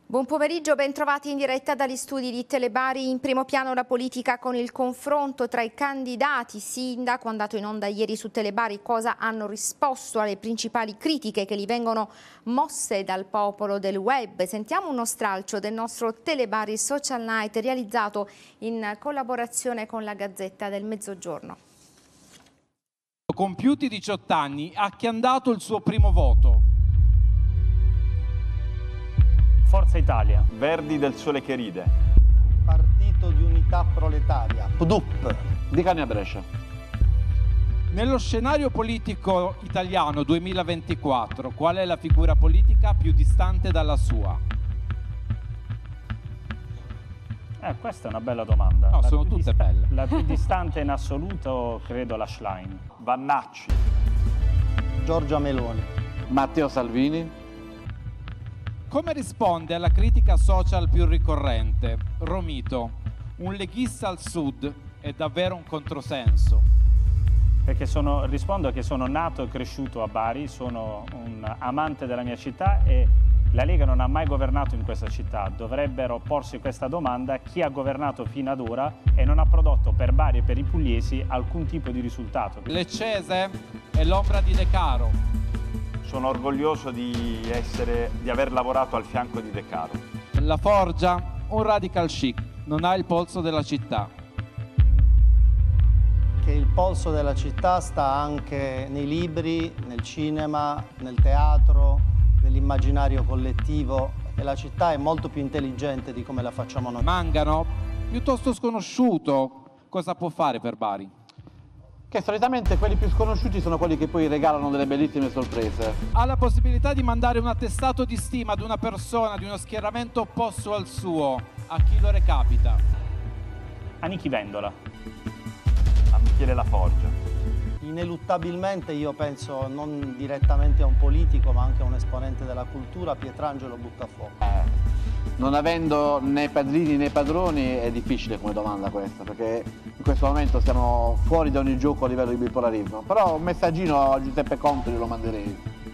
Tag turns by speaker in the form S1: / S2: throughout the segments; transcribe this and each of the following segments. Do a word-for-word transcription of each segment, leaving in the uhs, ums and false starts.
S1: Buon pomeriggio, ben trovati in diretta dagli studi di Telebari. In primo piano la politica con il confronto tra i candidati. Sindaco andato in onda ieri su Telebari, cosa hanno risposto alle principali critiche che gli vengono mosse dal popolo del web. Sentiamo uno stralcio del nostro Telebari Social Night realizzato in collaborazione con la Gazzetta del Mezzogiorno.
S2: Compiuti diciotto anni, a chi è andato il suo primo voto?
S3: Forza Italia.
S4: Verdi del Sole che ride.
S5: Partito di Unità Proletaria. P D U P.
S6: Di Cani a Brescia.
S2: Nello scenario politico italiano duemilaventiquattro, qual è la figura politica più distante dalla sua?
S3: Eh, questa è una bella domanda.
S2: No,
S3: la
S2: sono tutte belle.
S3: La più distante in assoluto, credo, la Schlein.
S4: Vannacci.
S5: Giorgia Meloni.
S6: Matteo Salvini.
S2: Come risponde alla critica social più ricorrente? Romito, un leghista al sud è davvero un controsenso?
S3: Perché sono, rispondo che sono nato e cresciuto a Bari, sono un amante della mia città e la Lega non ha mai governato in questa città. Dovrebbero porsi questa domanda chi ha governato fino ad ora e non ha prodotto per Bari e per i pugliesi alcun tipo di risultato.
S2: Leccese è l'ombra di De Caro.
S4: Sono orgoglioso di, essere, di aver lavorato al fianco di De Caro.
S2: La Forgia, un radical chic, non ha il polso della città.
S5: Che il polso della città sta anche nei libri, nel cinema, nel teatro, nell'immaginario collettivo. E la città è molto più intelligente di come la facciamo noi.
S2: Mangano, piuttosto sconosciuto, cosa può fare per Bari?
S6: Che solitamente quelli più sconosciuti sono quelli che poi regalano delle bellissime sorprese.
S2: Ha la possibilità di mandare un attestato di stima ad una persona di uno schieramento opposto al suo. A chi lo recapita?
S3: A Nichi Vendola.
S4: A Michele Laforgia.
S5: Ineluttabilmente io penso non direttamente a un politico ma anche a un esponente della cultura, Pietrangelo Buttafuoco.
S6: Eh, non avendo né padrini né padroni è difficile come domanda questa, perché in questo momento siamo fuori da ogni gioco a livello di bipolarismo. Però un messaggino a Giuseppe Conte lo manderei.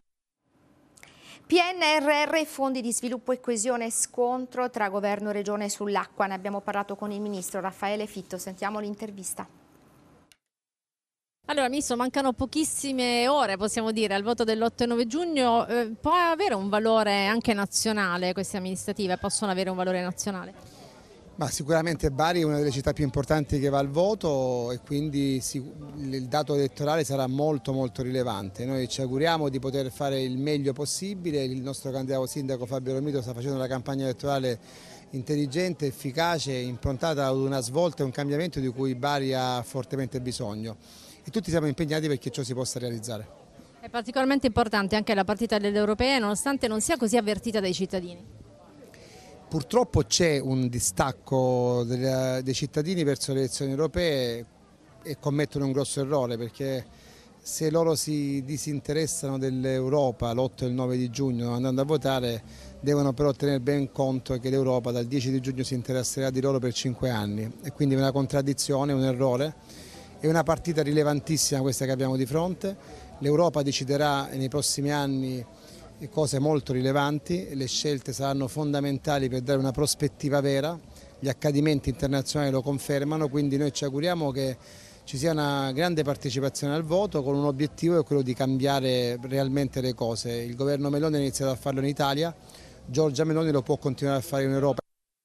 S1: P N R R, fondi di sviluppo e coesione, scontro tra governo e regione sull'acqua. Ne abbiamo parlato con il ministro Raffaele Fitto, sentiamo l'intervista.
S7: Allora, Ministro, mancano pochissime ore, possiamo dire, al voto dell'otto e nove giugno. Eh, può avere un valore anche nazionale queste amministrative? Possono avere un valore nazionale?
S8: Ma sicuramente Bari è una delle città più importanti che va al voto e quindi il dato elettorale sarà molto molto rilevante. Noi ci auguriamo di poter fare il meglio possibile, il nostro candidato sindaco Fabio Romito sta facendo una campagna elettorale intelligente, efficace, improntata ad una svolta e un cambiamento di cui Bari ha fortemente bisogno. E tutti siamo impegnati perché ciò si possa realizzare.
S7: È particolarmente importante anche la partita delle europee, nonostante non sia così avvertita dai cittadini.
S8: Purtroppo c'è un distacco dei cittadini verso le elezioni europee e commettono un grosso errore, perché se loro si disinteressano dell'Europa l'otto e il nove di giugno andando a votare, devono però tenere ben conto che l'Europa dal dieci di giugno si interesserà di loro per cinque anni e quindi è una contraddizione, un errore. È una partita rilevantissima questa che abbiamo di fronte, l'Europa deciderà nei prossimi anni cose molto rilevanti, le scelte saranno fondamentali per dare una prospettiva vera, gli accadimenti internazionali lo confermano, quindi noi ci auguriamo che ci sia una grande partecipazione al voto con un obiettivo che è quello di cambiare realmente le cose. Il governo Meloni ha iniziato a farlo in Italia, Giorgia Meloni lo può continuare a fare in Europa.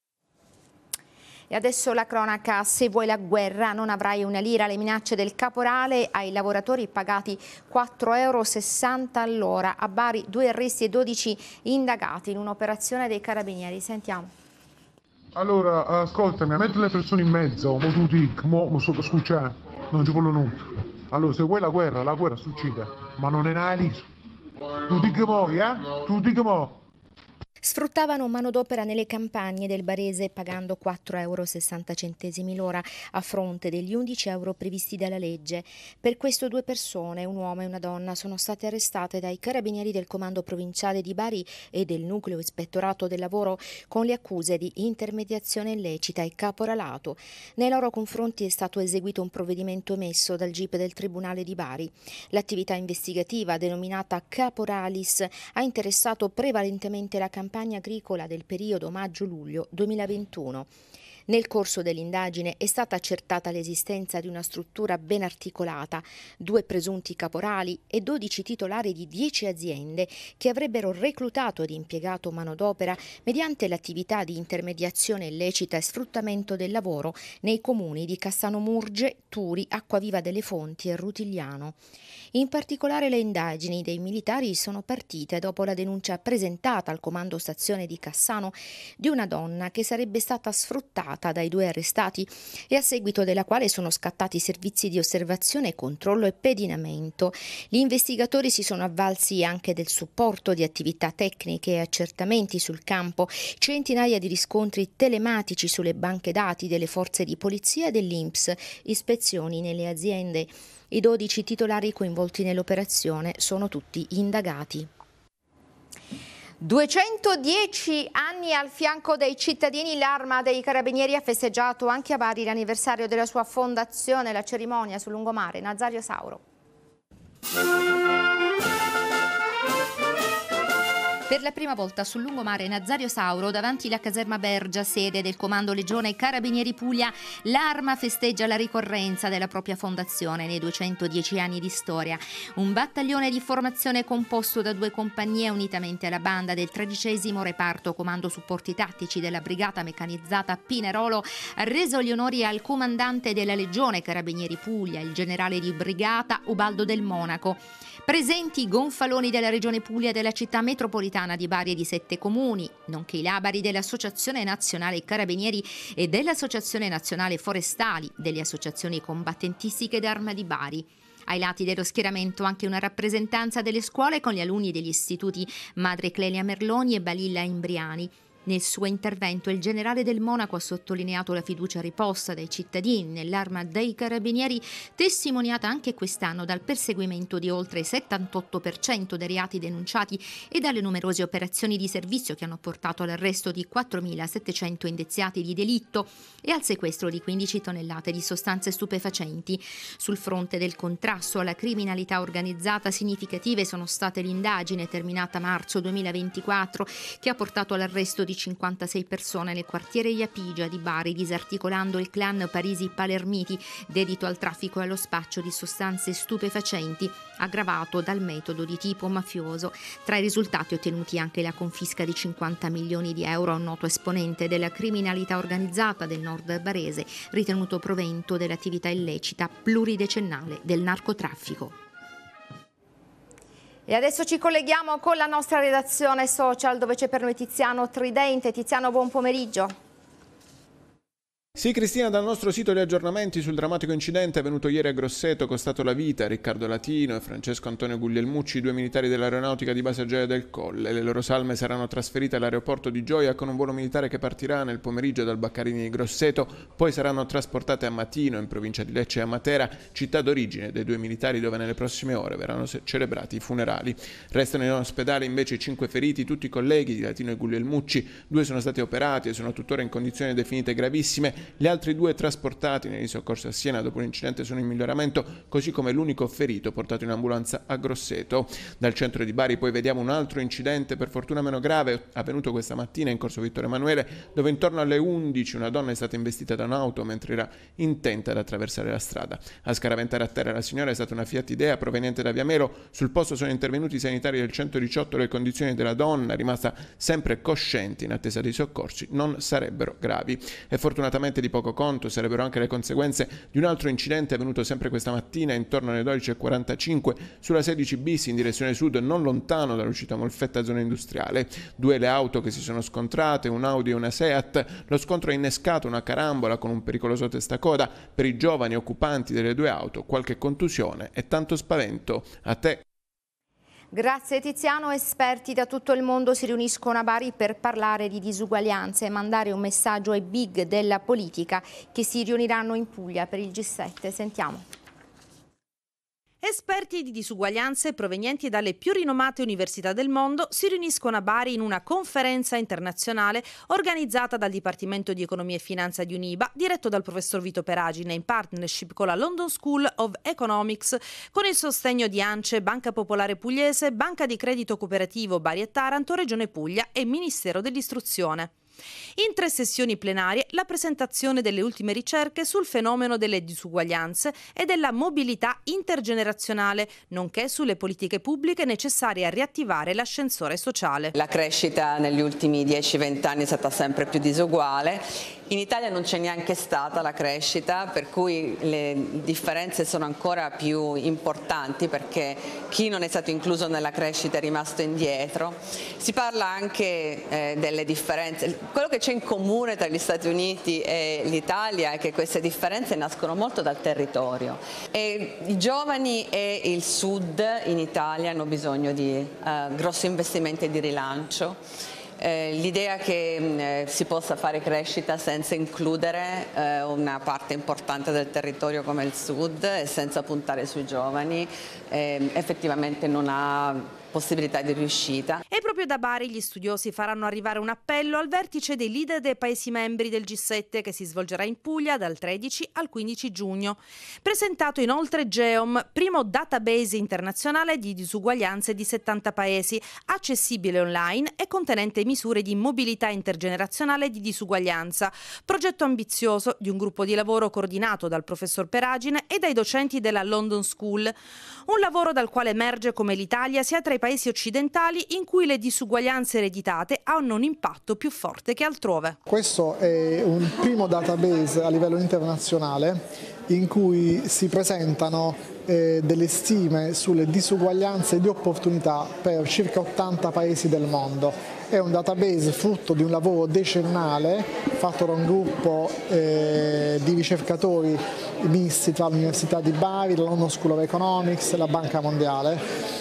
S1: E adesso la cronaca, se vuoi la guerra non avrai una lira, le minacce del caporale ai lavoratori pagati quattro euro e sessanta all'ora. A Bari due arresti e dodici indagati in un'operazione dei carabinieri. Sentiamo.
S9: Allora, ascoltami, metti le persone in mezzo, mo tu dici, mo, mo sotto scucciare, non ci vuole nulla. Allora, se vuoi la guerra, la guerra succede, ma non è una lira. Tu dici mo, eh? Tu dici mo.
S1: Sfruttavano manodopera nelle campagne del Barese pagando quattro euro e sessanta centesimi l'ora a fronte degli undici euro previsti dalla legge. Per questo due persone, un uomo e una donna, sono state arrestate dai carabinieri del comando provinciale di Bari e del nucleo ispettorato del lavoro con le accuse di intermediazione illecita e caporalato. Nei loro confronti è stato eseguito un provvedimento emesso dal G I P del Tribunale di Bari. L'attività investigativa, denominata Caporalis, ha interessato prevalentemente la campagna campagna agricola del periodo maggio-luglio duemilaventuno. Nel corso dell'indagine è stata accertata l'esistenza di una struttura ben articolata, due presunti caporali e dodici titolari di dieci aziende che avrebbero reclutato ed impiegato manodopera mediante l'attività di intermediazione illecita e sfruttamento del lavoro nei comuni di Cassano Murge, Turi, Acquaviva delle Fonti e Rutigliano. In particolare le indagini dei militari sono partite dopo la denuncia presentata al comando stazione di Cassano di una donna che sarebbe stata sfruttata dai due arrestati e a seguito della quale sono scattati servizi di osservazione, controllo e pedinamento. Gli investigatori si sono avvalsi anche del supporto di attività tecniche e accertamenti sul campo, centinaia di riscontri telematici sulle banche dati delle forze di polizia e dell'I N P S, ispezioni nelle aziende. I dodici titolari coinvolti nell'operazione sono tutti indagati. duecentodieci anni al fianco dei cittadini, l'Arma dei Carabinieri ha festeggiato anche a Bari l'anniversario della sua fondazione, la cerimonia sul lungomare. Nazario Sauro. Per la prima volta sul lungomare Nazario Sauro, davanti alla caserma Bergia, sede del Comando Legione Carabinieri Puglia, l'Arma festeggia la ricorrenza della propria fondazione nei duecentodieci anni di storia. Un battaglione di formazione composto da due compagnie unitamente alla banda del tredicesimo reparto Comando Supporti Tattici della Brigata Meccanizzata Pinerolo ha reso gli onori al comandante della Legione Carabinieri Puglia, il generale di brigata Ubaldo Del Monaco. Presenti i gonfaloni della Regione Puglia e della città metropolitana di Bari e di sette comuni, nonché i labari dell'Associazione Nazionale Carabinieri e dell'Associazione Nazionale Forestali, delle associazioni combattentistiche d'Arma di Bari. Ai lati dello schieramento anche una rappresentanza delle scuole con gli alunni degli istituti Madre Clelia Merloni e Balilla Imbriani. Nel suo intervento il generale Del Monaco ha sottolineato la fiducia riposta dai cittadini nell'Arma dei Carabinieri, testimoniata anche quest'anno dal perseguimento di oltre il settantotto per cento dei reati denunciati e dalle numerose operazioni di servizio che hanno portato all'arresto di quattromilasettecento indiziati di delitto e al sequestro di quindici tonnellate di sostanze stupefacenti. Sul fronte del contrasto alla criminalità organizzata significative sono state l'indagine terminata a marzo duemilaventiquattro che ha portato all'arresto di cinquantasei persone nel quartiere Iapigia di Bari, disarticolando il clan Parisi-Palermiti dedito al traffico e allo spaccio di sostanze stupefacenti, aggravato dal metodo di tipo mafioso. Tra i risultati ottenuti anche la confisca di cinquanta milioni di euro a un noto esponente della criminalità organizzata del nord barese, ritenuto provento dell'attività illecita pluridecennale del narcotraffico. E adesso ci colleghiamo con la nostra redazione social dove c'è per noi Tiziano Tridente. Tiziano, buon pomeriggio.
S10: Sì, Cristina, dal nostro sito gli aggiornamenti sul drammatico incidente avvenuto ieri a Grosseto, costato la vita a Riccardo Latino e Francesco Antonio Guglielmucci, due militari dell'aeronautica di base a Gioia del Colle. Le loro salme saranno trasferite all'aeroporto di Gioia con un volo militare che partirà nel pomeriggio dal Baccarini di Grosseto, poi saranno trasportate a Matino, in provincia di Lecce e a Matera, città d'origine dei due militari dove nelle prossime ore verranno celebrati i funerali. Restano in ospedale invece i cinque feriti, tutti i colleghi di Latino e Guglielmucci, due sono stati operati e sono tuttora in condizioni definite gravissime. Gli altri due trasportati negli soccorsi a Siena dopo l'incidente sono in miglioramento, così come l'unico ferito portato in ambulanza a Grosseto. Dal centro di Bari poi vediamo un altro incidente, per fortuna meno grave, avvenuto questa mattina in corso Vittorio Emanuele, dove intorno alle undici una donna è stata investita da un'auto mentre era intenta ad attraversare la strada. A scaraventare a terra la signora è stata una Fiat Idea proveniente da Viamelo. Sul posto sono intervenuti i sanitari del centodiciotto. Le condizioni della donna, rimasta sempre cosciente in attesa dei soccorsi, non sarebbero gravi. E fortunatamente di poco conto sarebbero anche le conseguenze di un altro incidente avvenuto sempre questa mattina intorno alle dodici e quarantacinque sulla sedici bis in direzione sud, non lontano dall'uscita Molfetta zona industriale. Due le auto che si sono scontrate, un Audi e una Seat. Lo scontro ha innescato una carambola con un pericoloso testacoda. Per i giovani occupanti delle due auto qualche contusione e tanto spavento. A te.
S1: Grazie Tiziano. Esperti da tutto il mondo si riuniscono a Bari per parlare di disuguaglianze e mandare un messaggio ai big della politica che si riuniranno in Puglia per il G sette. Sentiamo.
S11: Esperti di disuguaglianze provenienti dalle più rinomate università del mondo si riuniscono a Bari in una conferenza internazionale organizzata dal Dipartimento di Economia e Finanza di Uniba, diretto dal professor Vito Peragine in partnership con la London School of Economics, con il sostegno di ANCE, Banca Popolare Pugliese, Banca di Credito Cooperativo Bari e Taranto, Regione Puglia e Ministero dell'Istruzione. In tre sessioni plenarie la presentazione delle ultime ricerche sul fenomeno delle disuguaglianze e della mobilità intergenerazionale, nonché sulle politiche pubbliche necessarie a riattivare l'ascensore sociale.
S12: La crescita negli ultimi dieci venti anni è stata sempre più disuguale. In Italia non c'è neanche stata la crescita, per cui le differenze sono ancora più importanti perché chi non è stato incluso nella crescita è rimasto indietro. Si parla anche eh, delle differenze. Quello che c'è in comune tra gli Stati Uniti e l'Italia è che queste differenze nascono molto dal territorio e i giovani e il sud in Italia hanno bisogno di eh, grossi investimenti di rilancio. Eh, l'idea che eh, si possa fare crescita senza includere eh, una parte importante del territorio come il sud e senza puntare sui giovani eh, effettivamente non ha possibilità di riuscita.
S11: E proprio da Bari gli studiosi faranno arrivare un appello al vertice dei leader dei Paesi membri del G sette che si svolgerà in Puglia dal tredici al quindici giugno. Presentato inoltre GEOM, primo database internazionale di disuguaglianze di settanta Paesi, accessibile online e contenente misure di mobilità intergenerazionale di disuguaglianza, progetto ambizioso di un gruppo di lavoro coordinato dal professor Peragine e dai docenti della London School. Un lavoro dal quale emerge come l'Italia sia tra i paesi occidentali in cui le disuguaglianze ereditate hanno un impatto più forte che altrove.
S13: Questo è un primo database a livello internazionale in cui si presentano eh, delle stime sulle disuguaglianze di opportunità per circa ottanta paesi del mondo. È un database frutto di un lavoro decennale fatto da un gruppo eh, di ricercatori misti tra l'Università di Bari, la London School of Economics e la Banca Mondiale.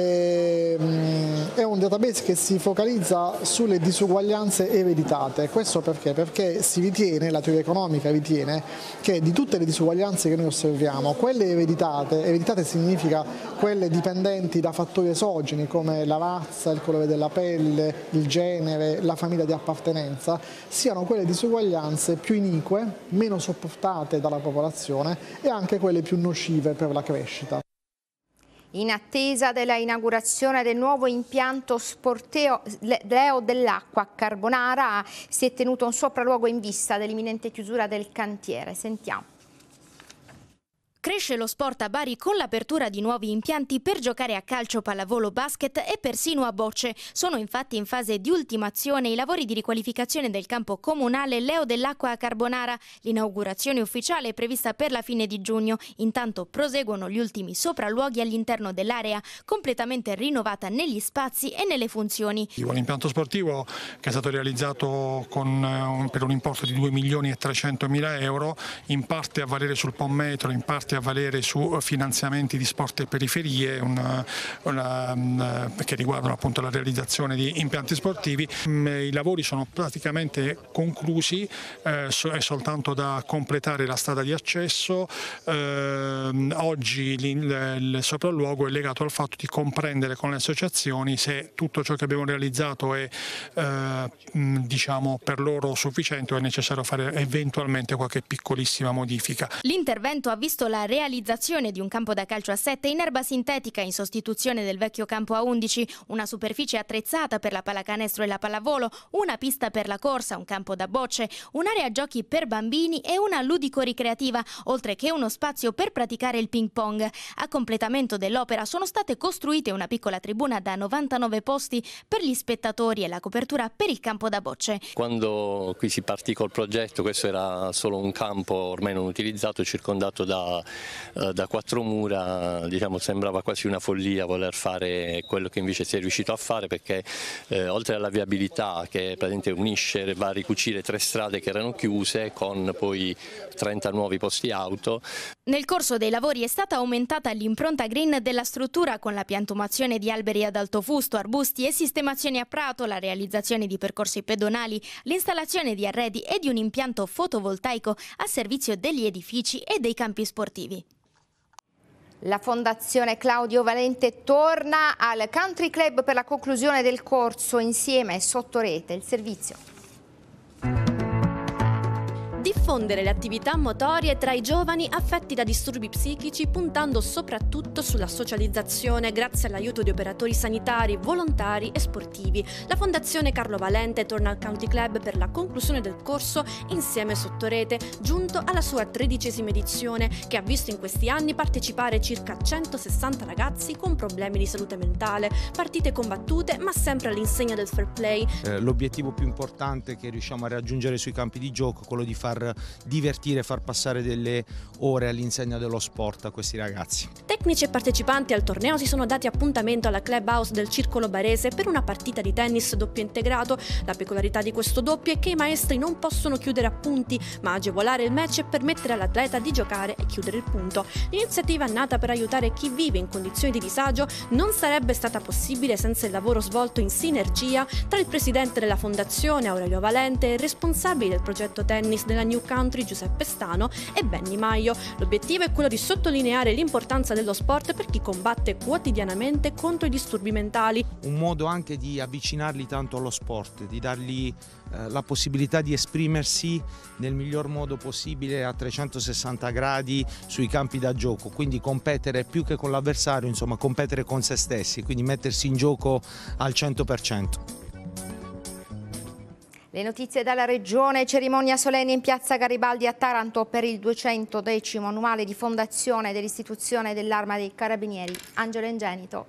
S13: È un database che si focalizza sulle disuguaglianze ereditate. Questo perché? Perché si ritiene, la teoria economica ritiene, che di tutte le disuguaglianze che noi osserviamo, quelle ereditate, ereditate significa quelle dipendenti da fattori esogeni come la razza, il colore della pelle, il genere, la famiglia di appartenenza, siano quelle disuguaglianze più inique, meno sopportate dalla popolazione e anche quelle più nocive per la crescita.
S1: In attesa della inaugurazione del nuovo impianto sporteo Leo dell'Acqua a Carbonara si è tenuto un sopralluogo in vista dell'imminente chiusura del cantiere. Sentiamo.
S14: Cresce lo sport a Bari con l'apertura di nuovi impianti per giocare a calcio, pallavolo, basket e persino a bocce. Sono infatti in fase di ultimazione i lavori di riqualificazione del campo comunale Leo dell'Acqua a Carbonara. L'inaugurazione ufficiale è prevista per la fine di giugno. Intanto proseguono gli ultimi sopralluoghi all'interno dell'area, completamente rinnovata negli spazi e nelle funzioni.
S15: L'impianto sportivo che è stato realizzato con, per un importo di due milioni e trecentomila euro, in parte a valere sul Pommetro, in parte a valere su finanziamenti di sport e periferie una, una, una, che riguardano appunto la realizzazione di impianti sportivi. I lavori sono praticamente conclusi, eh, è soltanto da completare la strada di accesso. Eh, oggi il, il sopralluogo è legato al fatto di comprendere con le associazioni se tutto ciò che abbiamo realizzato è eh, diciamo per loro sufficiente o è necessario fare eventualmente qualche piccolissima modifica.
S14: L'intervento ha visto la realizzazione di un campo da calcio a sette in erba sintetica in sostituzione del vecchio campo a undici, una superficie attrezzata per la pallacanestro e la pallavolo, una pista per la corsa, un campo da bocce, un'area giochi per bambini e una ludico-ricreativa, oltre che uno spazio per praticare il ping pong. A completamento dell'opera sono state costruite una piccola tribuna da novantanove posti per gli spettatori e la copertura per il campo da bocce.
S16: Quando qui si partì col progetto questo era solo un campo ormai non utilizzato, circondato da da quattro mura, diciamo, sembrava quasi una follia voler fare quello che invece si è riuscito a fare, perché eh, oltre alla viabilità che praticamente unisce, va a ricucire tre strade che erano chiuse con poi trenta nuovi posti auto.
S14: Nel corso dei lavori è stata aumentata l'impronta green della struttura con la piantumazione di alberi ad alto fusto, arbusti e sistemazioni a prato, la realizzazione di percorsi pedonali, l'installazione di arredi e di un impianto fotovoltaico a servizio degli edifici e dei campi sportivi.
S1: La Fondazione Claudio Valente torna al Country Club per la conclusione del corso Insieme sotto rete, il servizio.
S17: Diffondere le attività motorie tra i giovani affetti da disturbi psichici, puntando soprattutto sulla socializzazione grazie all'aiuto di operatori sanitari, volontari e sportivi. La Fondazione Carlo Valente torna al Country Club per la conclusione del corso Insieme sotto rete, giunto alla sua tredicesima edizione, che ha visto in questi anni partecipare circa centosessanta ragazzi con problemi di salute mentale, partite combattute ma sempre all'insegna del fair play.
S18: Eh, l'obiettivo più importante che riusciamo a raggiungere sui campi di gioco è quello di far divertire, far passare delle ore all'insegna dello sport a questi ragazzi.
S17: Tecnici e partecipanti al torneo si sono dati appuntamento alla clubhouse del Circolo Barese per una partita di tennis doppio integrato. La peculiarità di questo doppio è che i maestri non possono chiudere a punti, ma agevolare il match e permettere all'atleta di giocare e chiudere il punto. L'iniziativa, nata per aiutare chi vive in condizioni di disagio, non sarebbe stata possibile senza il lavoro svolto in sinergia tra il presidente della Fondazione Aurelio Valente e il responsabile del progetto tennis della New Country Giuseppe Stano e Benny Maio. L'obiettivo è quello di sottolineare l'importanza dello sport per chi combatte quotidianamente contro i disturbi mentali.
S18: Un modo anche di avvicinarli tanto allo sport, di dargli eh, la possibilità di esprimersi nel miglior modo possibile a trecentosessanta gradi sui campi da gioco, quindi competere più che con l'avversario, insomma competere con se stessi, quindi mettersi in gioco al cento per cento.
S1: Le notizie dalla regione: cerimonia solenne in piazza Garibaldi a Taranto per il duecentodecimo annuale di fondazione dell'istituzione dell'Arma dei Carabinieri. Angelo Ingenito.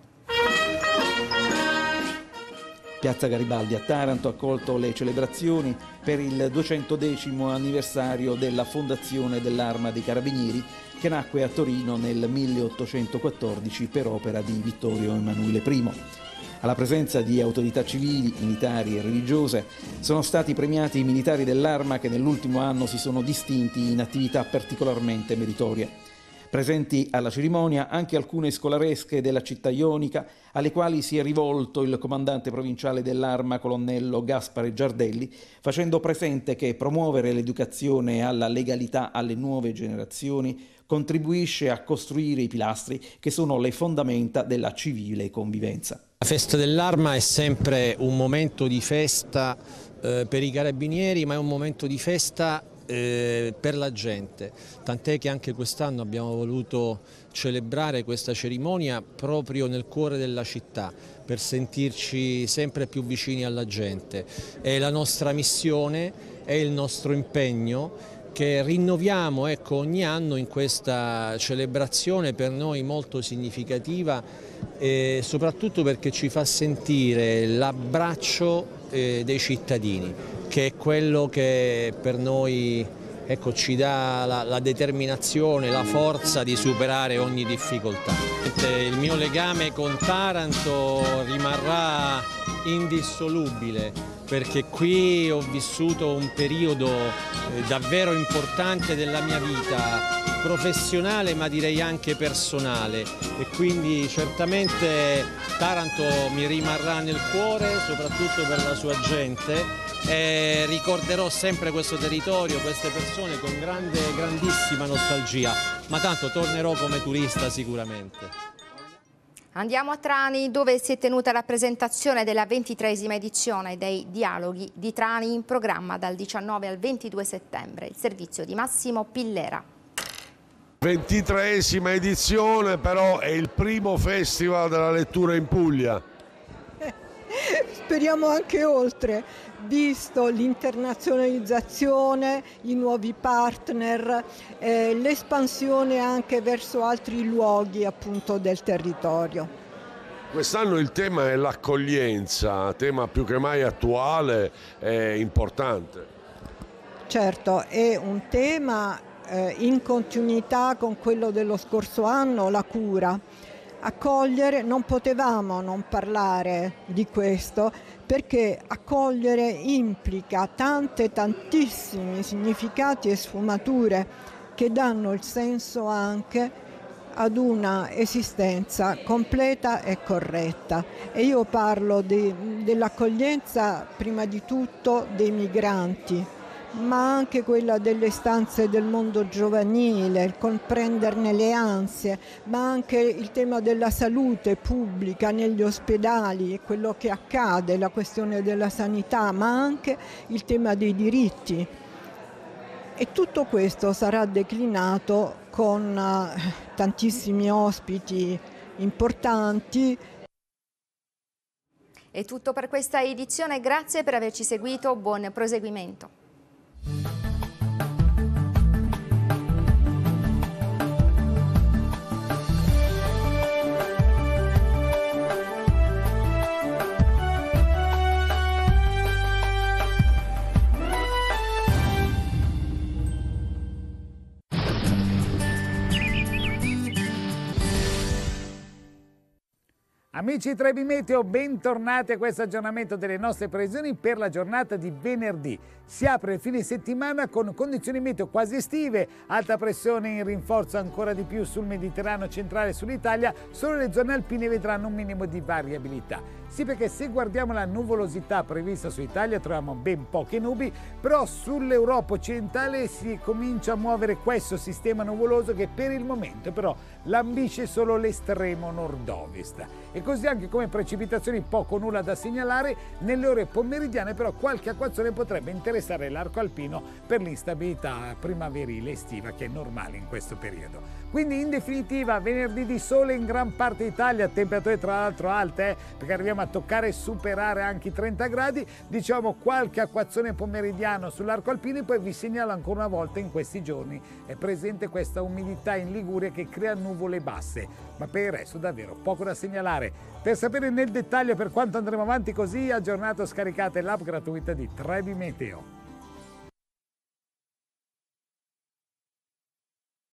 S19: Piazza Garibaldi a Taranto ha accolto le celebrazioni per il duecentodecimo anniversario della fondazione dell'Arma dei Carabinieri, che nacque a Torino nel milleottocentoquattordici per opera di Vittorio Emanuele primo. Alla presenza di autorità civili, militari e religiose sono stati premiati i militari dell'Arma che nell'ultimo anno si sono distinti in attività particolarmente meritorie. Presenti alla cerimonia anche alcune scolaresche della città ionica, alle quali si è rivolto il comandante provinciale dell'Arma, colonnello Gaspare Giardelli, facendo presente che promuovere l'educazione alla legalità alle nuove generazioni contribuisce a costruire i pilastri che sono le fondamenta della civile convivenza.
S20: La festa dell'Arma è sempre un momento di festa eh, per i carabinieri, ma è un momento di festa eh, per la gente, tant'è che anche quest'anno abbiamo voluto celebrare questa cerimonia proprio nel cuore della città, per sentirci sempre più vicini alla gente. È la nostra missione, è il nostro impegno, che rinnoviamo ecco, ogni anno in questa celebrazione per noi molto significativa, e soprattutto perché ci fa sentire l'abbraccio eh, dei cittadini, che è quello che per noi ecco, ci dà la, la determinazione, la forza di superare ogni difficoltà. Il mio legame con Taranto rimarrà indissolubile, perché qui ho vissuto un periodo eh, davvero importante della mia vita professionale, ma direi anche personale, e quindi certamente Taranto mi rimarrà nel cuore, soprattutto per la sua gente, e ricorderò sempre questo territorio, queste persone con grande, grandissima nostalgia, ma tanto tornerò come turista sicuramente.
S1: Andiamo a Trani, dove si è tenuta la presentazione della ventitreesima edizione dei Dialoghi di Trani, in programma dal diciannove al ventidue settembre. Il servizio di Massimo Pillera.
S21: ventitreesima edizione, però è il primo festival della lettura in Puglia.
S22: Speriamo anche oltre, visto l'internazionalizzazione, i nuovi partner, eh, l'espansione anche verso altri luoghi appunto del territorio.
S21: Quest'anno il tema è l'accoglienza, tema più che mai attuale e importante.
S22: Certo, è un tema eh, in continuità con quello dello scorso anno, la cura. Accogliere, non potevamo non parlare di questo, perché accogliere implica tante, tantissimi significati e sfumature che danno il senso anche ad una esistenza completa e corretta. E io parlo dell'accoglienza prima di tutto dei migranti, ma anche quella delle istanze del mondo giovanile, il comprenderne le ansie, ma anche il tema della salute pubblica negli ospedali, quello che accade, la questione della sanità, ma anche il tema dei diritti. E tutto questo sarà declinato con uh, tantissimi ospiti importanti.
S1: È tutto per questa edizione, grazie per averci seguito, buon proseguimento.
S2: Amici Trebi Meteo, bentornati a questo aggiornamento delle nostre previsioni per la giornata di venerdì. Si apre il fine settimana con condizioni meteo quasi estive, alta pressione in rinforzo ancora di più sul Mediterraneo centrale e sull'Italia, solo le zone alpine vedranno un minimo di variabilità. Sì, perché se guardiamo la nuvolosità prevista su Italia troviamo ben poche nubi, però sull'Europa occidentale si comincia a muovere questo sistema nuvoloso che per il momento però lambisce solo l'estremo nord-ovest. E così anche come precipitazioni poco o nulla da segnalare, nelle ore pomeridiane però qualche acquazzone potrebbe interessare l'arco alpino per l'instabilità primaverile estiva che è normale in questo periodo. Quindi in definitiva venerdì di sole in gran parte d'Italia, temperature tra l'altro alte, eh, perché arriviamo a toccare e superare anche i trenta gradi, diciamo qualche acquazzone pomeridiano sull'arco alpino e poi vi segnalo ancora una volta in questi giorni è presente questa umidità in Liguria che crea nuvole basse, ma per il resto davvero poco da segnalare. Per sapere nel dettaglio per quanto andremo avanti così, aggiornato scaricate l'app gratuita di Trebi Meteo.